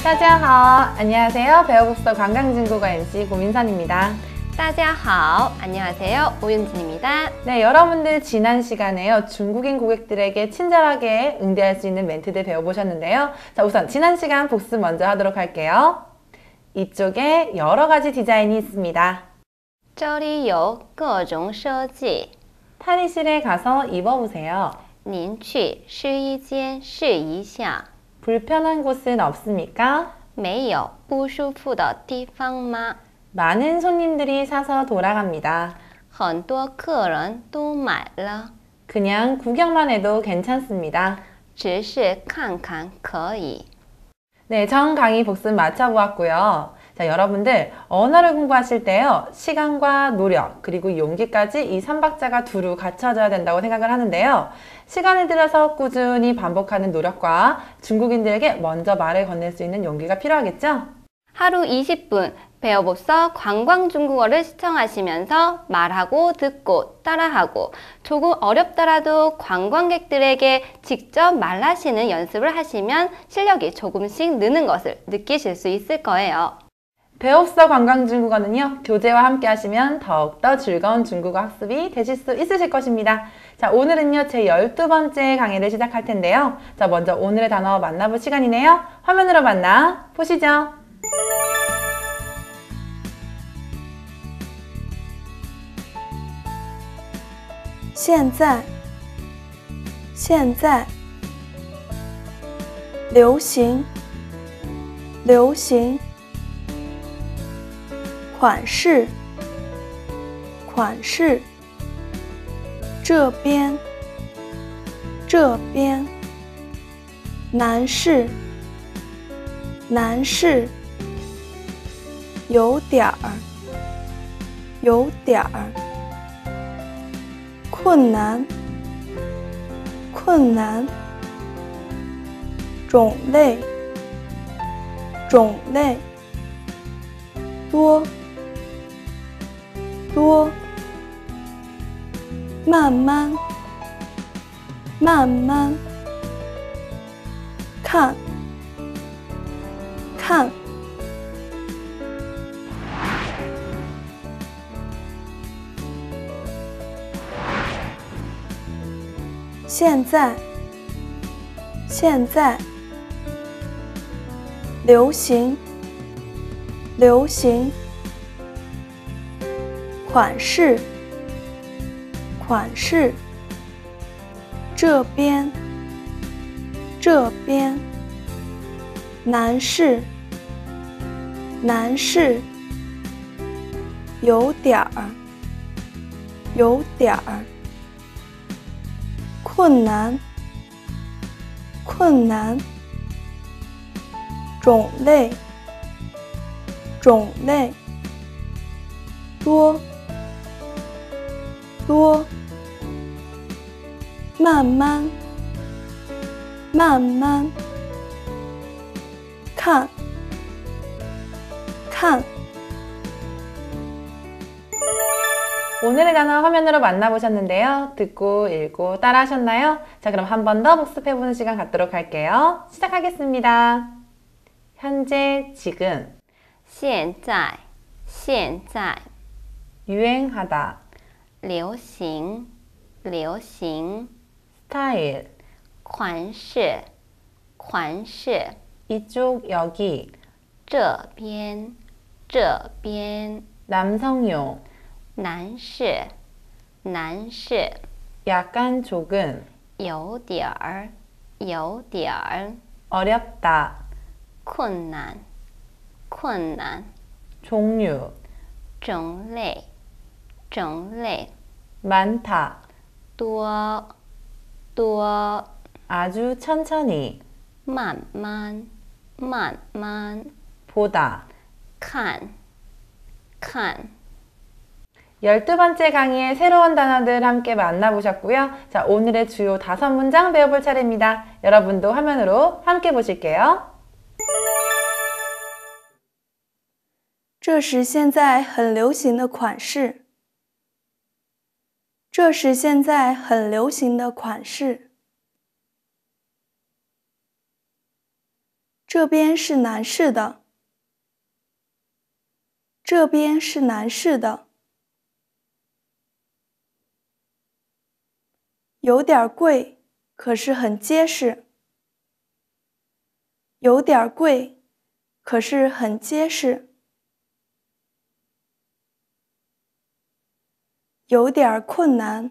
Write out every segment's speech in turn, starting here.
大家好, 안녕하세요. 배워봅시다 관광중국어 MC 고민선입니다. 大家好, 안녕하세요. 오윤진입니다. 네, 여러분들 지난 시간에요. 중국인 고객들에게 친절하게 응대할 수 있는 멘트들 배워보셨는데요. 자, 우선 지난 시간 복습 먼저 하도록 할게요. 이쪽에 여러 가지 디자인이 있습니다. 这里有各种设计. 탈의실에 가서 입어보세요. 您去试衣间试一下. 불편한 곳은 없습니까? 没有不舒服的地方吗? 많은 손님들이 사서 돌아갑니다. 很多客人都买了. 그냥 구경만 해도 괜찮습니다. 只是看看可以. 네, 전 강의 복습 마쳐보았고요. 자, 여러분들 언어를 공부하실 때요. 시간과 노력 그리고 용기까지 이 3박자가 두루 갖춰져야 된다고 생각을 하는데요. 시간을 들여서 꾸준히 반복하는 노력과 중국인들에게 먼저 말을 건넬 수 있는 용기가 필요하겠죠? 하루 20분 배워봅서 관광 중국어를 시청하시면서 말하고 듣고 따라하고 조금 어렵더라도 관광객들에게 직접 말하시는 연습을 하시면 실력이 조금씩 느는 것을 느끼실 수 있을 거예요. 배웁서 관광중국어는요. 교재와 함께 하시면 더욱더 즐거운 중국어 학습이 되실 수 있으실 것입니다. 자, 오늘은요. 제 12번째 강의를 시작할 텐데요. 자, 먼저 오늘의 단어 만나볼 시간이네요. 화면으로 만나 보시죠. 现在流行款式这边男士有点儿困难种类多慢慢看现在流行款式这边男士有点儿困难种类多慢慢看 오늘의 단어 화면으로 만나보셨는데요. 듣고 읽고 따라 하셨나요? 자, 그럼 한 번 더 복습해보는 시간 갖도록 할게요. 시작하겠습니다. 현재, 지금 现在 유행하다 流行 스타일 款式 이쪽, 여기 这边 남성용 男士 약간 조금 有点儿 어렵다 困难 종류 种类 많다 多 아주 천천히 慢慢 보다 看 12번째 강의의 새로운 단어들 함께 만나보셨고요. 자, 오늘의 주요 5문장 배워볼 차례입니다. 여러분도 화면으로 함께 보실게요. 这是现在很流行的款式。这是现在很流行的款式。 这边是南市的。这边是南市的。有点贵，可是很结实。有点贵，可是很结实。有点困难。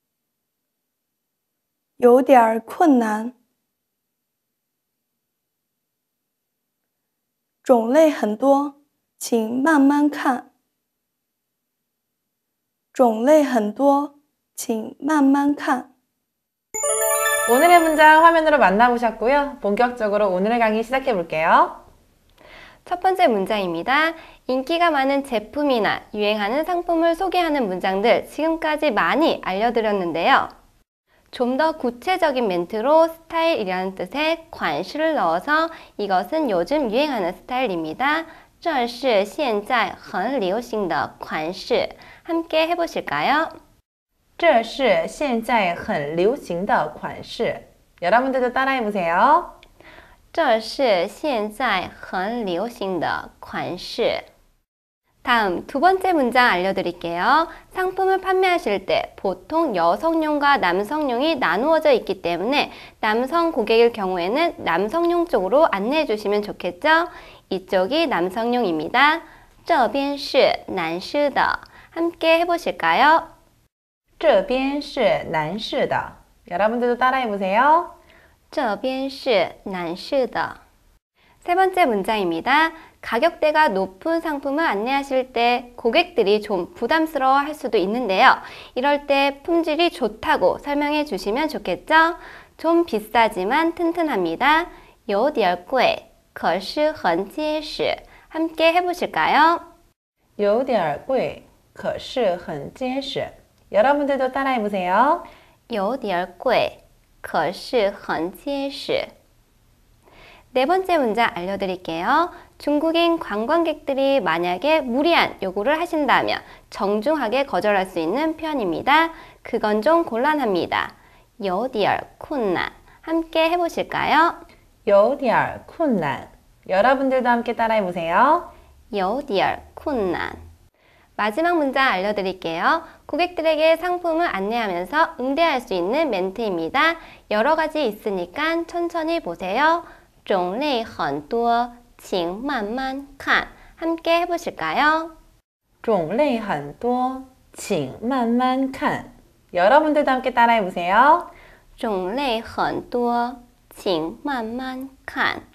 有点困难。种类很多，请慢慢看。种类很多，请慢慢看。 오늘의 문장 화면으로 만나보셨고요. 본격적으로 오늘의 강의 시작해 볼게요. 첫 번째 문장입니다. 인기가 많은 제품이나 유행하는 상품을 소개하는 문장들 지금까지 많이 알려드렸는데요. 좀 더 구체적인 멘트로 스타일이라는 뜻의 款式를 넣어서 이것은 요즘 유행하는 스타일입니다. 这是现在很流行的款式. 함께 해보실까요? 这是现在很流行的款式. 여러분들도 따라해 보세요. 这是现在很流行的款式. 다음 두 번째 문장 알려드릴게요. 상품을 판매하실 때 보통 여성용과 남성용이 나누어져 있기 때문에 남성 고객일 경우에는 남성용 쪽으로 안내해 주시면 좋겠죠? 이쪽이 남성용입니다. 这边是男士的. 함께 해보실까요? 这边是男士的. 여러분들도 따라해 보세요. 这边是男士的. 세 번째 문장입니다. 가격대가 높은 상품을 안내하실 때 고객들이 좀 부담스러워 할 수도 있는데요. 이럴 때 품질이 좋다고 설명해 주시면 좋겠죠? 좀 비싸지만 튼튼합니다. 有点贵,可是很结实. 함께 해보실까요? 有点贵,可是很结实. 여러분들도 따라해 보세요. 有点贵,可是很结实. 네 번째 문장 알려드릴게요. 중국인 관광객들이 만약에 무리한 요구를 하신다면 정중하게 거절할 수 있는 표현입니다. 그건 좀 곤란합니다. 有点困难. 함께 해보실까요? 有点困难. 여러분들도 함께 따라해 보세요. 有点困难. 마지막 문장 알려드릴게요. 고객들에게 상품을 안내하면서 응대할 수 있는 멘트입니다. 여러 가지 있으니까 천천히 보세요. 种类很多,请慢慢看. 함께 해보실까요? 种类很多,请慢慢看. 여러분들도 함께 따라해 보세요. 种类很多,请慢慢看.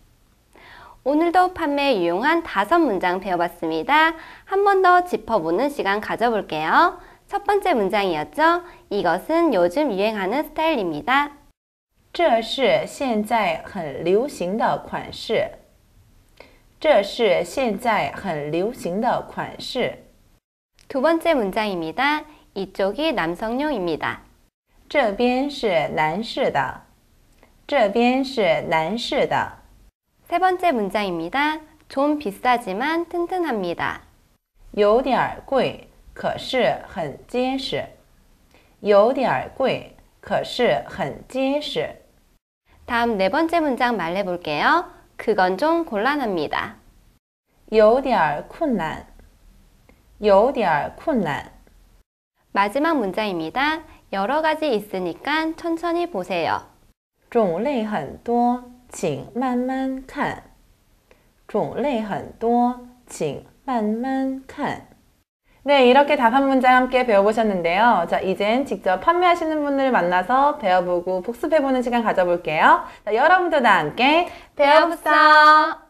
오늘도 판매에 유용한 5문장 배워봤습니다. 한 번 더 짚어보는 시간 가져볼게요. 첫 번째 문장이었죠? 이것은 요즘 유행하는 스타일입니다. 这是现在很流行的款式。这是现在很流行的款式。 두 번째 문장입니다. 이쪽이 남성용입니다. 这边是男士的。这边是男士的。 세 번째 문장입니다. 좀 비싸지만 튼튼합니다. 有点贵，可是很结实。有点贵，可是很结实。 다음 네 번째 문장 말해볼게요. 그건 좀 곤란합니다. 有点困难。有点困难。 마지막 문장입니다. 여러 가지 있으니까 천천히 보세요. 种类很多，请慢慢看。种类很多，请慢慢看。 네, 이렇게 5문장 함께 배워보셨는데요. 자, 이젠 직접 판매하시는 분을 만나서 배워보고 복습해보는 시간 가져볼게요. 자, 여러분들도 함께 배워봅시다.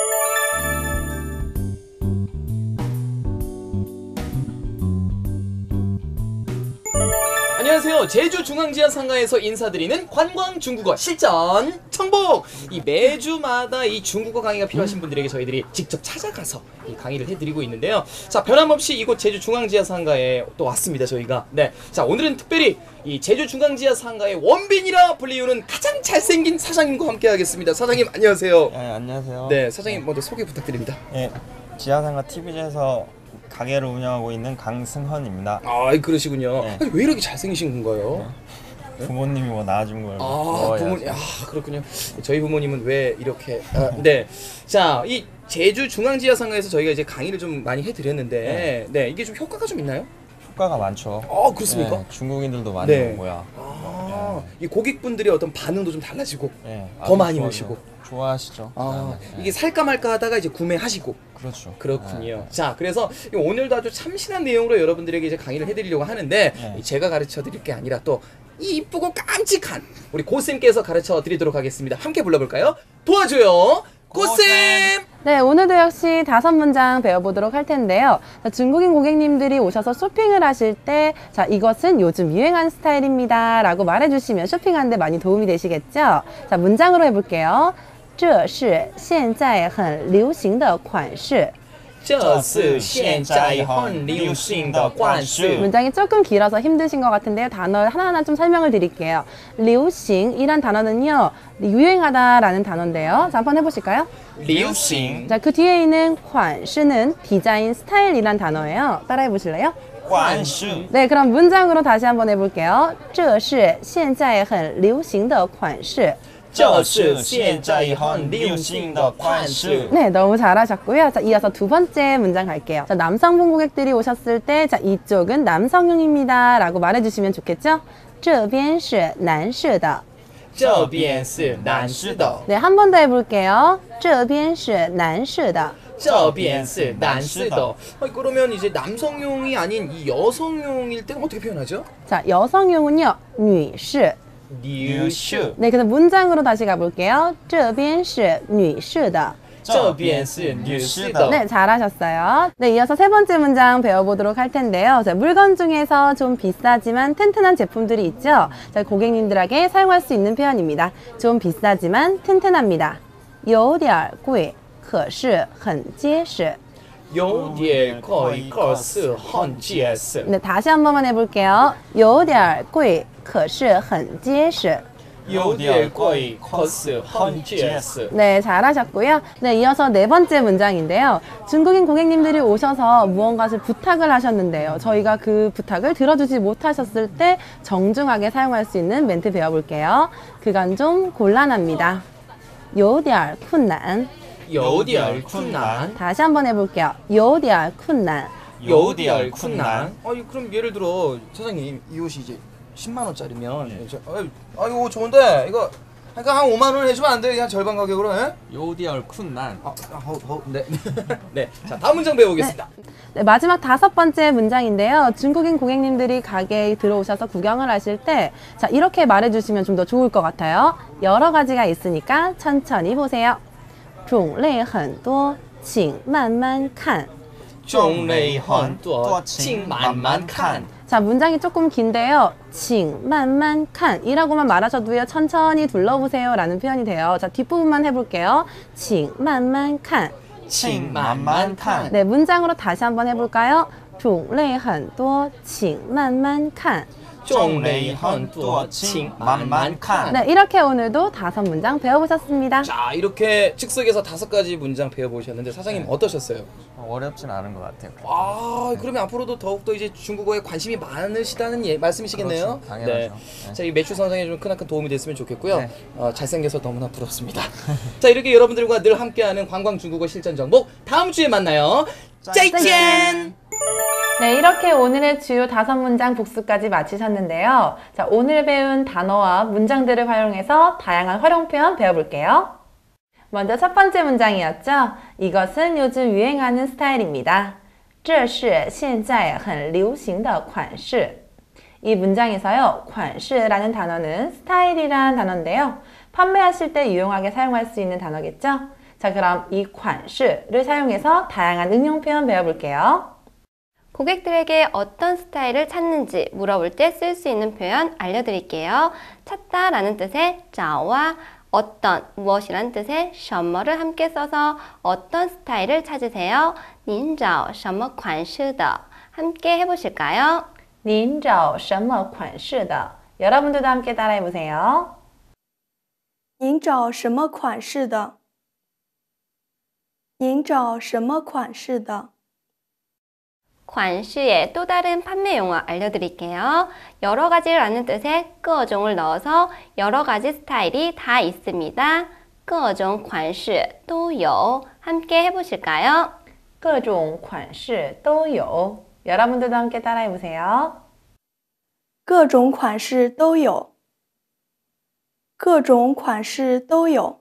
안녕하세요. 제주중앙지하상가에서 인사드리는 관광중국어 실전 청복! 이 매주마다 이 중국어 강의가 필요하신 분들에게 저희들이 직접 찾아가서 이 강의를 해드리고 있는데요. 자, 변함없이 이곳 제주중앙지하상가에 또 왔습니다, 저희가. 네. 자, 오늘은 특별히 이 제주중앙지하상가의 원빈이라 불리우는 가장 잘생긴 사장님과 함께 하겠습니다. 사장님, 안녕하세요. 네, 안녕하세요. 네, 사장님 먼저 소개 부탁드립니다. 네, 지하상가 TV에서 가게를 운영하고 있는 강승헌입니다. 아, 그러시군요. 네. 아니, 왜 이렇게 잘생기신 건가요? 부모님이 뭐 낳아준 걸 아, 먹어야죠. 부모님, 그렇군요. 저희 부모님은 왜 이렇게, 네. 자, 이 제주중앙지하상가에서 저희가 이제 강의를 좀 많이 해드렸는데, 네, 이게 좀 효과가 좀 있나요? 효과가 많죠. 그렇습니까? 네, 중국인들도 많이 네. 오고요. 이 고객분들의 어떤 반응도 좀 달라지고, 네, 더 많이 좋아요. 오시고. 좋아하시죠. 이게 살까 말까 하다가 이제 구매하시고. 그렇죠. 그렇군요. 자, 그래서 오늘도 아주 참신한 내용으로 여러분들에게 이제 강의를 해드리려고 하는데, 제가 가르쳐 드릴 게 아니라 또 이 이쁘고 깜찍한 우리 고쌤께서 가르쳐 드리도록 하겠습니다. 함께 불러볼까요? 도와줘요, 고쌤! 네, 오늘도 역시 5문장 배워보도록 할 텐데요. 자, 중국인 고객님들이 오셔서 쇼핑을 하실 때, 자, 이것은 요즘 유행하는 스타일입니다 라고 말해주시면 쇼핑하는데 많이 도움이 되시겠죠? 자, 문장으로 해볼게요. 这是现在很流行的款式。 这是现在很流行的款式. 문장이 조금 길어서 힘드신 것 같은데요. 단어 하나하나 좀 설명을 드릴게요. 流行이란 단어는요, 유행하다라는 단어인데요. 자, 한번 해보실까요? 流行 자, 그 뒤에 있는 款式는 디자인, 스타일이란 단어예요. 따라해 보실래요? 款式 네, 그럼 문장으로 다시 한번 해볼게요. 这是现在很流行的款式。 这是现在很流行的款式. 네, 너무 잘하셨고요. 자, 이어서 두 번째 문장 갈게요. 자, 남성분 고객들이 오셨을 때, 자, 이쪽은 남성용입니다 라고 말해주시면 좋겠죠? 这边是男士的。 这边是男士的. 네, 한 번 더 해볼게요. 这边是男士的。 这边是男士的. 그러면 이제 남성용이 아닌 이 여성용일 때는 어떻게 표현하죠? 자, 여성용은요, 女士。 女士. 네, 그래서 문장으로 다시 가볼게요. 这边是女士的。 这边是女士的. 네, 잘하셨어요. 네, 이어서 세 번째 문장 배워보도록 할 텐데요. 자, 물건 중에서 좀 비싸지만 튼튼한 제품들이 있죠. 자, 고객님들에게 사용할 수 있는 표현입니다. 좀 비싸지만 튼튼합니다. 有点贵，可是很结实。 有点贵，可是很结实. 네, 다시 한 번만 해볼게요. 有点贵，可是很结实。 有点贵，可是很结实. 네, 잘하셨고요. 네, 이어서 네 번째 문장인데요. 중국인 고객님들이 오셔서 무언가를 부탁을 하셨는데요. 저희가 그 부탁을 들어주지 못하셨을 때 정중하게 사용할 수 있는 멘트 배워볼게요. 그건 좀 곤란합니다. 有点困难。 有点困难. 다시 한번 해볼게요. 有点困难。 有点困难. 그럼 예를 들어 사장님 이 옷이 이제 10만 원짜리면 이거 좋은데 이거 그러니까 한 5만 원 해주면 안 돼요? 그냥 절반 가격으로. 예? 有点困难. 네. 네. 자, 다음 문장 배워보겠습니다. 네, 마지막 5번째 문장인데요. 중국인 고객님들이 가게에 들어오셔서 구경을 하실 때, 자, 이렇게 말해주시면 좀 더 좋을 것 같아요. 여러 가지가 있으니까 천천히 보세요. 种类很多，请慢慢看。 种类很多，请慢慢看. 자, 문장이 조금 긴데요. 请慢慢看이라고만 말하셔도요. 천천히 둘러보세요 라는 표현이 돼요. 자, 뒷부분만 해볼게요. 请慢慢看。 请慢慢看. 네, 문장으로 다시 한번 해볼까요? 种类很多，请慢慢看。 种类很多，请慢慢看. 네, 이렇게 오늘도 5문장 배워보셨습니다. 자, 이렇게 즉석에서 5가지 문장 배워보셨는데 사장님 어떠셨어요? 어렵진 않은 것 같아요. 그러면 앞으로도 더욱더 이제 중국어에 관심이 많으시다는 말씀이시겠네요? 그렇죠, 당연하죠. 네. 자, 이 매출 성장에 좀 크나큰 도움이 됐으면 좋겠고요. 네. 잘생겨서 너무나 부럽습니다. 자, 이렇게 여러분들과 늘 함께하는 관광 중국어 실전 정복 다음 주에 만나요. 짜이젠! 네, 이렇게 오늘의 주요 5문장 복습까지 마치셨는데요. 자, 오늘 배운 단어와 문장들을 활용해서 다양한 활용 표현 배워볼게요. 먼저 첫 번째 문장이었죠. 이것은 요즘 유행하는 스타일입니다. 这是现在很流行的款式. 이 문장에서요, 款式라는 단어는 스타일이라는 단어인데요. 판매하실 때 유용하게 사용할 수 있는 단어겠죠? 자, 그럼 이 款式를 사용해서 다양한 응용 표현 배워볼게요. 고객들에게 어떤 스타일을 찾는지 물어볼 때 쓸 수 있는 표현 알려드릴게요. 찾다 라는 뜻의 找와 어떤, 무엇이란 뜻의 什么를 함께 써서 어떤 스타일을 찾으세요? 您找什么款式的 함께 해보실까요? 您找什么款式的? 여러분들도 함께 따라해보세요. 您找什么款式的？您找什么款式的？ 관시의 또 다른 판매 용어 알려드릴게요. 여러 가지라는 뜻의 各种을 넣어서 여러 가지 스타일이 다 있습니다. 各种款式都有. 함께 해보실까요? 各种款式都有. 여러분들도 함께 따라해보세요. 各种款式都有，各种款式都有。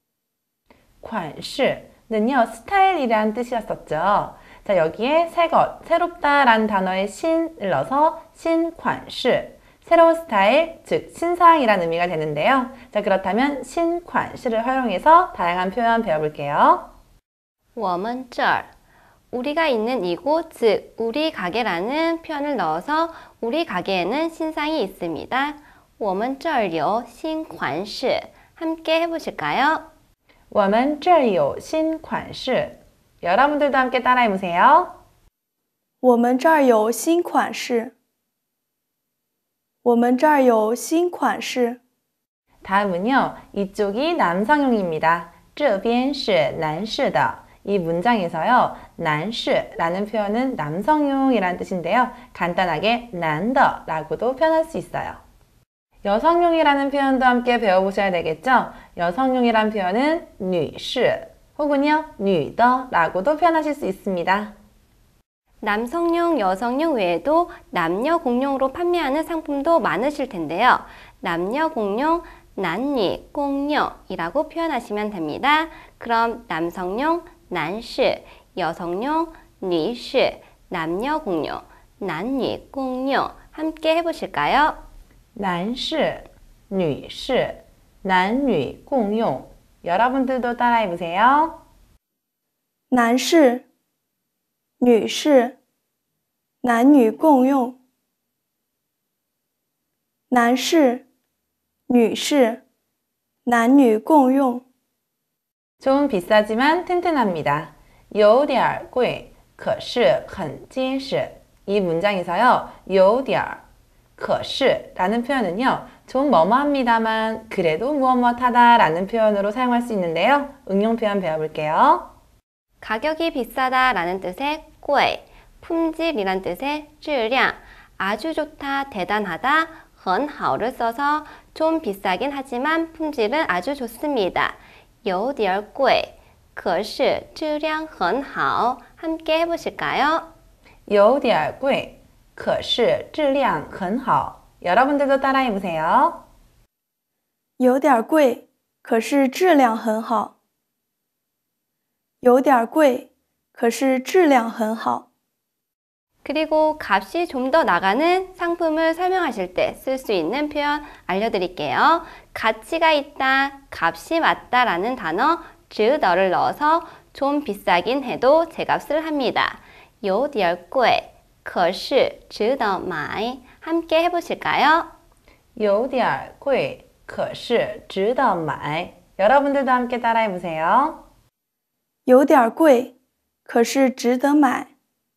款式는요, 스타일이란 뜻이었었죠. 자, 여기에 새 것, 새롭다라는 단어에 신을 넣어서 신관시, 새로운 스타일, 즉 신상이라는 의미가 되는데요. 자, 그렇다면 신관시를 활용해서 다양한 표현 배워볼게요. 我们这儿 우리가 있는 이곳, 즉 우리 가게라는 표현을 넣어서 우리 가게에는 신상이 있습니다. 我们这儿有新款式. 함께 해보실까요? 我们这儿有新款式. 여러분들도 함께 따라해보세요. 我们这儿有新款式，我们这儿有新款式。 다음은요, 이쪽이 남성용입니다. 这边是男士的. 이 문장에서요, 男士라는 표현은 남성용이라는 뜻인데요. 간단하게 男的라고도 표현할 수 있어요. 여성용이라는 표현도 함께 배워보셔야 되겠죠? 여성용이란 표현은 女士 혹은요, 女的라고도 표현하실 수 있습니다. 남성용, 여성용 외에도 남녀 공용으로 판매하는 상품도 많으실 텐데요. 남녀 공용, 난니 공용이라고 표현하시면 됩니다. 그럼 남성용, 男士, 여성용, 女士, 남녀 공용, 난니 공용 함께 해보실까요? 男士, 女士, 男女共用. 여러분들도 따라해보세요. 男士、女士、男女共用。男士、女士、男女共用。 좀 비싸지만 튼튼합니다. 有点贵,可是很结实. 이 문장에서요, 有点可是라는 표현은요, 좀 뭐뭐합니다만 그래도 무엇무엇하다 라는 표현으로 사용할 수 있는데요. 응용 표현 배워볼게요. 가격이 비싸다 라는 뜻의 贵, 품질이란 뜻의 质量, 아주 좋다, 대단하다, 很好를 써서 좀 비싸긴 하지만 품질은 아주 좋습니다. 有点贵,可是质量很好. 함께 해보실까요? 有点贵,可是质量很好. 여러분들도 따라해보세요. 有点贵，可是质量很好。有点贵，可是质量很好。 그리고 값이 좀 더 나가는 상품을 설명하실 때 쓸 수 있는 표현 알려드릴게요. 가치가 있다, 값이 맞다 라는 단어 值得를 넣어서 좀 비싸긴 해도 제값을 합니다. 有点贵,可是值得买. 함께 해보실까요? 有点贵,可是值得买. 여러분들도 함께 따라해보세요. 有点贵，可是值得买。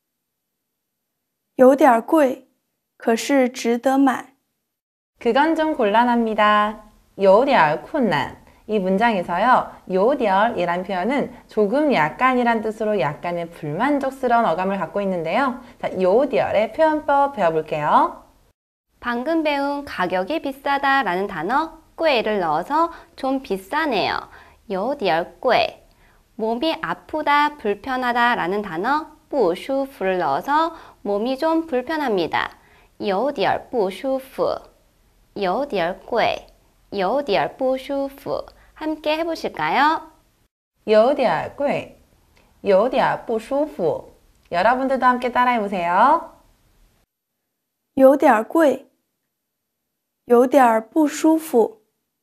有点贵，可是值得买。 그건 좀 곤란합니다. 有点困难. 이 문장에서요, 有点이란 표현은 조금 약간이란 뜻으로 약간의 불만족스러운 어감을 갖고 있는데요. 자, 有点의 표현법 배워볼게요. 방금 배운 가격이 비싸다 라는 단어 贵를 넣어서 좀 비싸네요. 有点贵. 몸이 아프다, 불편하다 라는 단어 不舒服를 넣어서 몸이 좀 불편합니다. 有点不舒服,有点贵,有点不舒服. 함께 해보실까요? 有点贵,有点不舒服. 여러분들도 함께 따라해보세요. 有点贵，有点不舒服。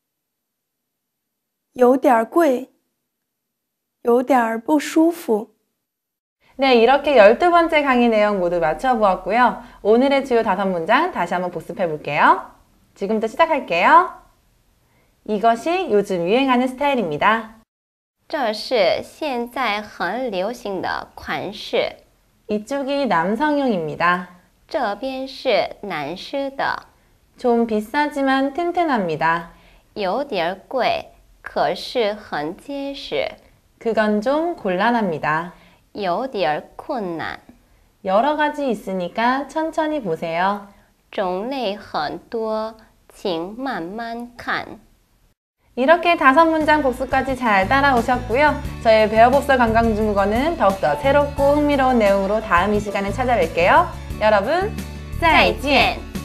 有点贵，有点不舒服。 네, 이렇게 12번째 강의 내용 모두 맞춰보았고요. 오늘의 주요 5문장 다시 한번 복습해볼게요. 지금부터 시작할게요. 이것이 요즘 유행하는 스타일입니다. 这是现在很流行的款式. 이쪽이 남성용입니다. 这边是男士的. 좀 비싸지만 튼튼합니다. 有点贵,可是很结实. 그건 좀 곤란합니다. 有点困难. 여러 가지 있으니까 천천히 보세요. 种类很多，请慢慢看。 이렇게 5문장 복습까지 잘 따라오셨고요. 저희 배워봅서 관광중국어는 더욱더 새롭고 흥미로운 내용으로 다음 이 시간에 찾아뵐게요. 여러분, 再见。